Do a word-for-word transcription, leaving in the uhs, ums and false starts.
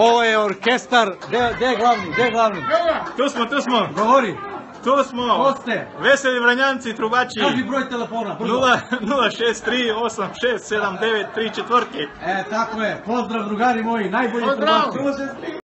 Ovo je orkestar, gdje je glavni, gdje je glavni? Tu smo, tu smo. Govori. Tu smo. Ko ste? Veseli Vranjanci, trubači. Kaži broj telefona, brzo. nula šest tri osam šest sedam devet tri četiri. E, tako je. Pozdrav drugari moji, najbolji trubači.